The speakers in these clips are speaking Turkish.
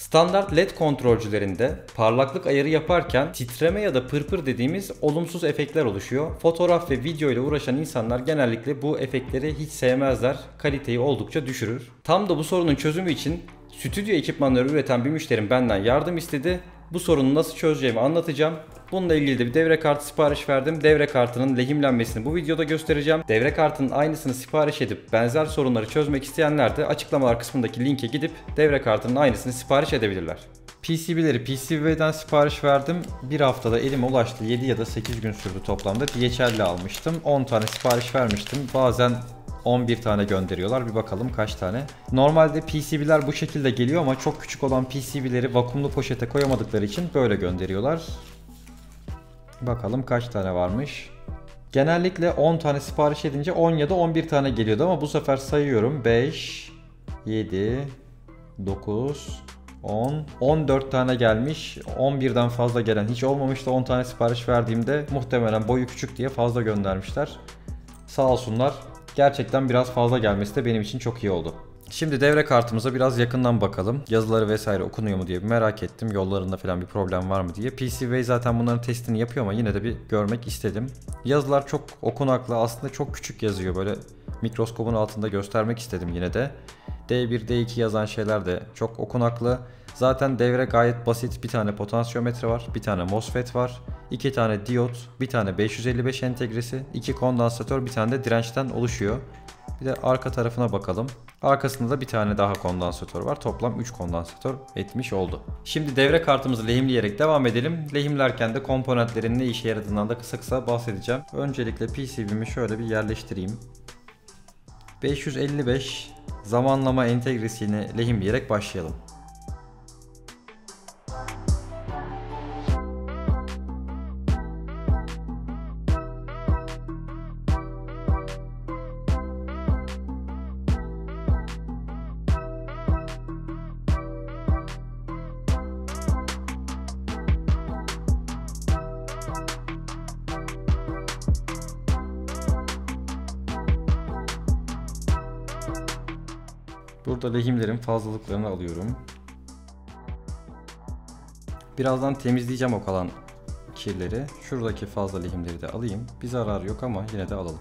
Standart LED kontrolcülerinde parlaklık ayarı yaparken titreme ya da pırpır dediğimiz olumsuz efektler oluşuyor. Fotoğraf ve video ile uğraşan insanlar genellikle bu efektleri hiç sevmezler. Kaliteyi oldukça düşürür. Tam da bu sorunun çözümü için stüdyo ekipmanları üreten bir müşterim benden yardım istedi. Bu sorunu nasıl çözeceğimi anlatacağım. Bununla ilgili de bir devre kartı sipariş verdim. Devre kartının lehimlenmesini bu videoda göstereceğim. Devre kartının aynısını sipariş edip benzer sorunları çözmek isteyenler de açıklamalar kısmındaki linke gidip devre kartının aynısını sipariş edebilirler. PCB'leri PCB'den sipariş verdim. Bir haftada elime ulaştı. 7 ya da 8 gün sürdü toplamda. DHL'le almıştım. 10 tane sipariş vermiştim. Bazen 11 tane gönderiyorlar. Bir bakalım kaç tane. Normalde PCB'ler bu şekilde geliyor ama çok küçük olan PCB'leri vakumlu poşete koyamadıkları için böyle gönderiyorlar. Bakalım kaç tane varmış. Genellikle 10 tane sipariş edince 10 ya da 11 tane geliyordu ama bu sefer sayıyorum. 5, 7, 9, 10, 14 tane gelmiş. 11'den fazla gelen hiç olmamıştı. 10 tane sipariş verdiğimde muhtemelen boyu küçük diye fazla göndermişler. Sağ olsunlar. Gerçekten biraz fazla gelmesi de benim için çok iyi oldu. Şimdi devre kartımıza biraz yakından bakalım. Yazıları vesaire okunuyor mu diye bir merak ettim. Yollarında falan bir problem var mı diye. PCBWay zaten bunların testini yapıyor ama yine de bir görmek istedim. Yazılar çok okunaklı. Aslında çok küçük yazıyor. Böyle mikroskopun altında göstermek istedim yine de. D1, D2 yazan şeyler de çok okunaklı. Zaten devre gayet basit. Bir tane potansiyometre var. Bir tane MOSFET var. 2 tane diyot. Bir tane 555 entegresi. 2 kondansatör. Bir tane de dirençten oluşuyor. Bir de arka tarafına bakalım. Arkasında da bir tane daha kondansatör var. Toplam 3 kondansatör etmiş oldu. Şimdi devre kartımızı lehimleyerek devam edelim. Lehimlerken de komponentlerin ne işe yaradığından da kısa kısa bahsedeceğim. Öncelikle PCB'mi şöyle bir yerleştireyim. 555 zamanlama entegresini lehimleyerek başlayalım. Burada lehimlerin fazlalıklarını alıyorum. Birazdan temizleyeceğim o kalan kirleri. Şuradaki fazla lehimleri de alayım. Bir zarar yok ama yine de alalım.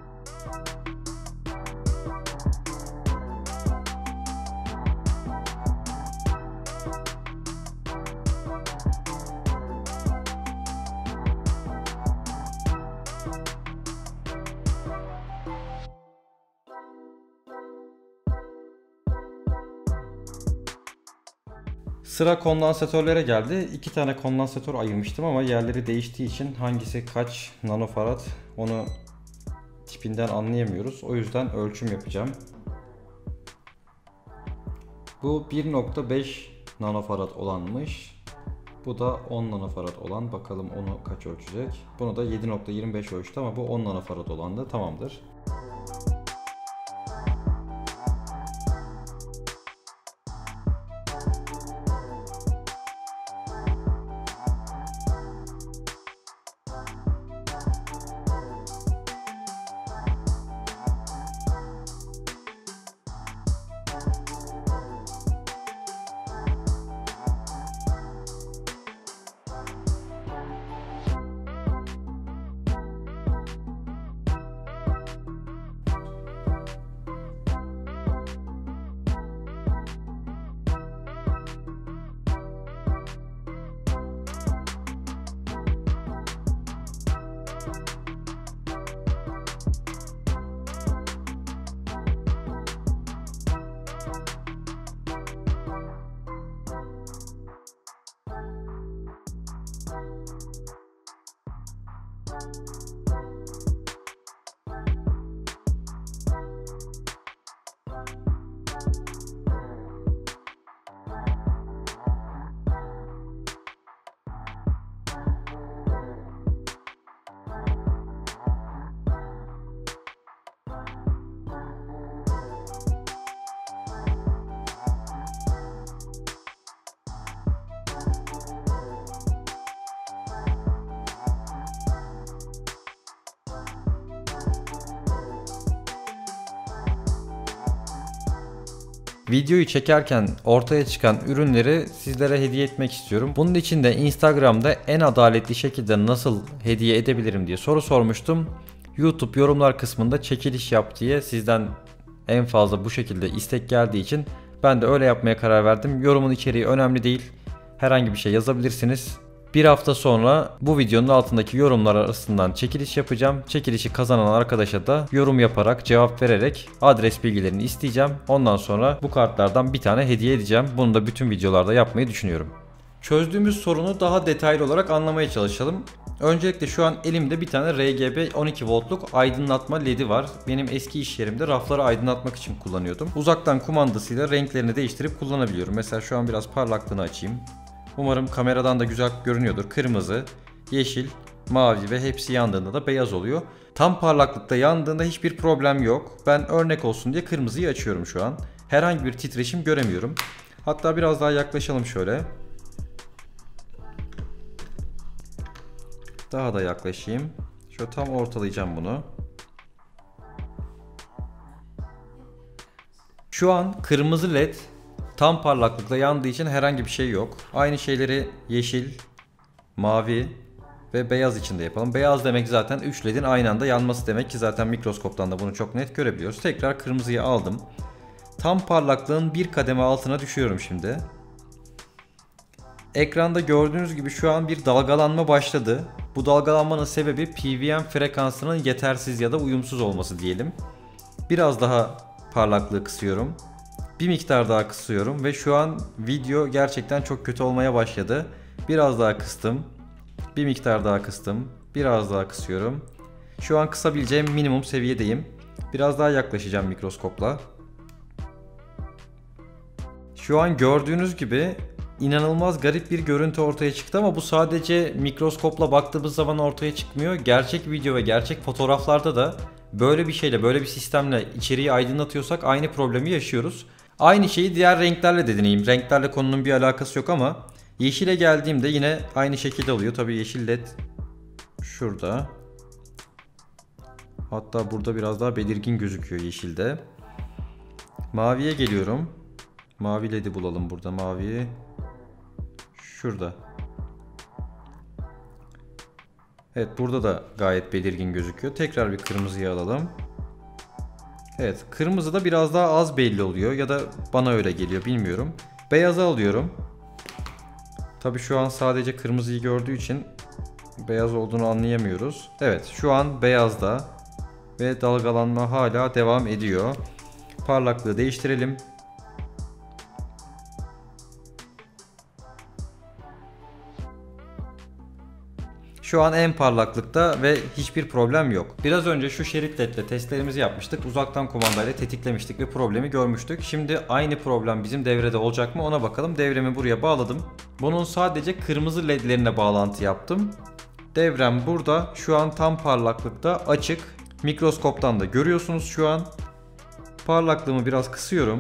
Sıra kondansatörlere geldi. 2 tane kondansatör ayırmıştım ama yerleri değiştiği için hangisi kaç nanofarad onu tipinden anlayamıyoruz. O yüzden ölçüm yapacağım. Bu 1.5 nanofarad olanmış. Bu da 10 nanofarad olan. Bakalım onu kaç ölçecek. Bunu da 7.25 ölçtü ama bu 10 nanofarad olan da tamamdır. Videoyu çekerken ortaya çıkan ürünleri sizlere hediye etmek istiyorum. Bunun için de Instagram'da en adaletli şekilde nasıl hediye edebilirim diye soru sormuştum. YouTube yorumlar kısmında çekiliş yap diye sizden en fazla bu şekilde istek geldiği için ben de öyle yapmaya karar verdim. Yorumun içeriği önemli değil. Herhangi bir şey yazabilirsiniz. Bir hafta sonra bu videonun altındaki yorumlar arasından çekiliş yapacağım. Çekilişi kazanan arkadaşa da yorum yaparak, cevap vererek adres bilgilerini isteyeceğim. Ondan sonra bu kartlardan bir tane hediye edeceğim. Bunu da bütün videolarda yapmayı düşünüyorum. Çözdüğümüz sorunu daha detaylı olarak anlamaya çalışalım. Öncelikle şu an elimde bir tane RGB 12 voltluk aydınlatma ledi var. Benim eski iş yerimde rafları aydınlatmak için kullanıyordum. Uzaktan kumandasıyla renklerini değiştirip kullanabiliyorum. Mesela şu an biraz parlaklığını açayım. Umarım kameradan da güzel görünüyordur. Kırmızı, yeşil, mavi ve hepsi yandığında da beyaz oluyor. Tam parlaklıkta yandığında hiçbir problem yok. Ben örnek olsun diye kırmızıyı açıyorum şu an. Herhangi bir titreşim göremiyorum. Hatta biraz daha yaklaşalım şöyle. Daha da yaklaşayım. Şöyle tam ortalayacağım bunu. Şu an kırmızı led tam parlaklıkta yandığı için herhangi bir şey yok. Aynı şeyleri yeşil, mavi ve beyaz için de yapalım. Beyaz demek zaten 3 ledin aynı anda yanması demek ki zaten mikroskoptan da bunu çok net görebiliyoruz. Tekrar kırmızıyı aldım. Tam parlaklığın bir kademe altına düşüyorum şimdi. Ekranda gördüğünüz gibi şu an bir dalgalanma başladı. Bu dalgalanmanın sebebi PWM frekansının yetersiz ya da uyumsuz olması diyelim. Biraz daha parlaklığı kısıyorum. Bir miktar daha kısıyorum ve şu an video gerçekten çok kötü olmaya başladı. Biraz daha kıstım. Bir miktar daha kıstım. Biraz daha kısıyorum. Şu an kısabileceğim minimum seviyedeyim. Biraz daha yaklaşacağım mikroskopla. Şu an gördüğünüz gibi inanılmaz garip bir görüntü ortaya çıktı ama bu sadece mikroskopla baktığımız zaman ortaya çıkmıyor. Gerçek video ve gerçek fotoğraflarda da böyle bir şeyle, böyle bir sistemle içeriği aydınlatıyorsak aynı problemi yaşıyoruz. Aynı şeyi diğer renklerle de deneyeyim. Renklerle konunun bir alakası yok ama yeşile geldiğimde yine aynı şekilde oluyor. Tabii yeşil led şurada. Hatta burada biraz daha belirgin gözüküyor yeşilde. Maviye geliyorum. Mavi led'i bulalım burada. Mavi şurada. Evet, burada da gayet belirgin gözüküyor. Tekrar bir kırmızıyı alalım. Evet, kırmızı da biraz daha az belli oluyor ya da bana öyle geliyor, bilmiyorum. Beyazı alıyorum. Tabii şu an sadece kırmızıyı gördüğü için beyaz olduğunu anlayamıyoruz. Evet, şu an beyazda ve dalgalanma hala devam ediyor. Parlaklığı değiştirelim. Şu an en parlaklıkta ve hiçbir problem yok. Biraz önce şu şerit ledle testlerimizi yapmıştık. Uzaktan kumandayla tetiklemiştik ve problemi görmüştük. Şimdi aynı problem bizim devrede olacak mı ona bakalım. Devremi buraya bağladım. Bunun sadece kırmızı ledlerine bağlantı yaptım. Devrem burada. Şu an tam parlaklıkta açık. Mikroskoptan da görüyorsunuz şu an. Parlaklığımı biraz kısıyorum.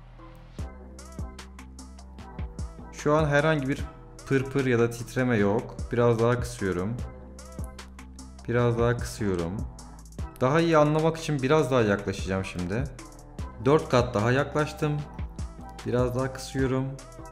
Şu an herhangi bir pırpır ya da titreme yok. Biraz daha kısıyorum. Biraz daha kısıyorum. Daha iyi anlamak için biraz daha yaklaşacağım şimdi. 4 kat daha yaklaştım. Biraz daha kısıyorum.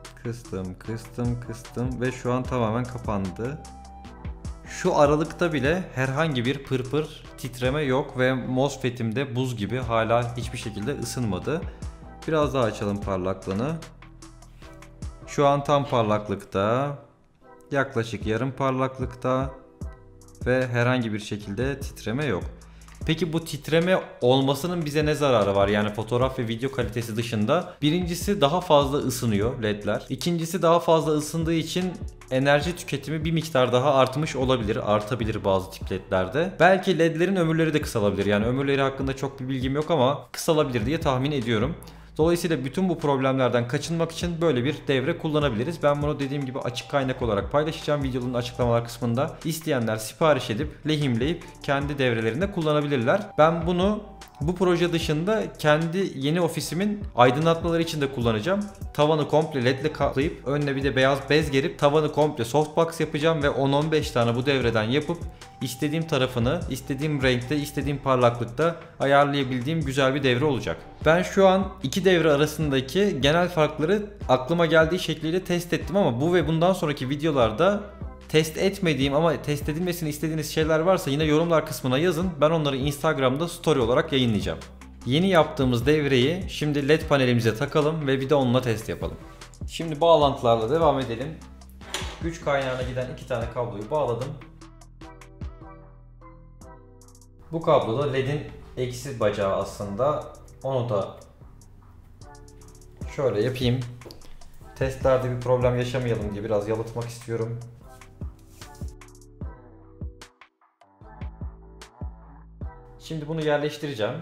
Kıstım ve şu an tamamen kapandı. Şu aralıkta bile herhangi bir pırpır, titreme yok ve MOSFET'im de buz gibi hala hiçbir şekilde ısınmadı. Biraz daha açalım parlaklığını. Şu an tam parlaklıkta, yaklaşık yarım parlaklıkta ve herhangi bir şekilde titreme yok. Peki bu titreme olmasının bize ne zararı var? Yani fotoğraf ve video kalitesi dışında. Birincisi daha fazla ısınıyor ledler. İkincisi daha fazla ısındığı için enerji tüketimi bir miktar daha artmış olabilir. Artabilir bazı tip ledlerde. Belki ledlerin ömürleri de kısalabilir. Yani ömürleri hakkında çok bir bilgim yok ama kısalabilir diye tahmin ediyorum. Dolayısıyla bütün bu problemlerden kaçınmak için böyle bir devre kullanabiliriz. Ben bunu dediğim gibi açık kaynak olarak paylaşacağım videonun açıklamalar kısmında. İsteyenler sipariş edip lehimleyip kendi devrelerinde kullanabilirler. Ben bunu Bu proje dışında kendi yeni ofisimin aydınlatmaları için de kullanacağım. Tavanı komple ledle kaplayıp önüne bir de beyaz bez gerip tavanı komple softbox yapacağım ve 10-15 tane bu devreden yapıp istediğim tarafını istediğim renkte, istediğim parlaklıkta ayarlayabildiğim güzel bir devre olacak. Ben şu an iki devre arasındaki genel farkları aklıma geldiği şekliyle test ettim ama bu ve bundan sonraki videolarda test etmediğim ama test edilmesini istediğiniz şeyler varsa yine yorumlar kısmına yazın. Ben onları Instagram'da story olarak yayınlayacağım. Yeni yaptığımız devreyi şimdi led panelimize takalım ve bir de onunla test yapalım. Şimdi bağlantılarla devam edelim. Güç kaynağına giden iki tane kabloyu bağladım. Bu kablo da ledin eksi bacağı aslında. Onu da şöyle yapayım. Testlerde bir problem yaşamayalım diye biraz yalıtmak istiyorum. Şimdi bunu yerleştireceğim.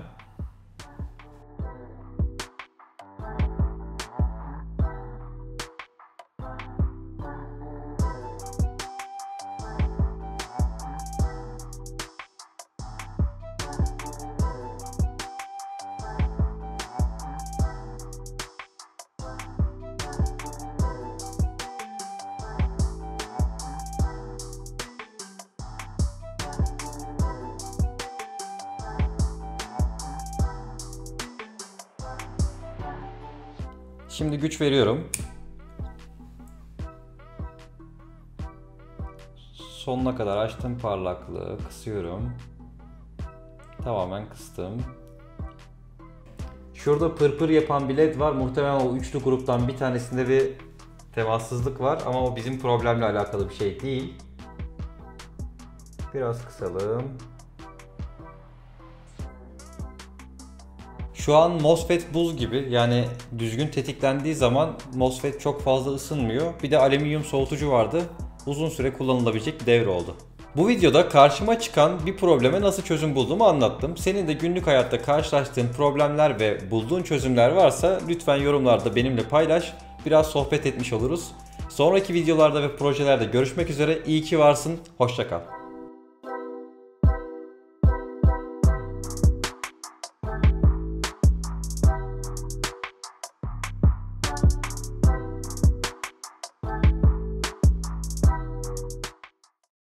Şimdi güç veriyorum. Sonuna kadar açtım parlaklığı, kısıyorum. Tamamen kıstım. Şurada pırpır yapan bir led var. Muhtemelen o üçlü gruptan bir tanesinde bir temassızlık var ama o bizim problemle alakalı bir şey değil. Biraz kısalım. Şu an MOSFET buz gibi, yani düzgün tetiklendiği zaman MOSFET çok fazla ısınmıyor. Bir de alüminyum soğutucu vardı. Uzun süre kullanılabilecek bir devre oldu. Bu videoda karşıma çıkan bir probleme nasıl çözüm bulduğumu anlattım. Senin de günlük hayatta karşılaştığın problemler ve bulduğun çözümler varsa lütfen yorumlarda benimle paylaş. Biraz sohbet etmiş oluruz. Sonraki videolarda ve projelerde görüşmek üzere. İyi ki varsın. Hoşça kal.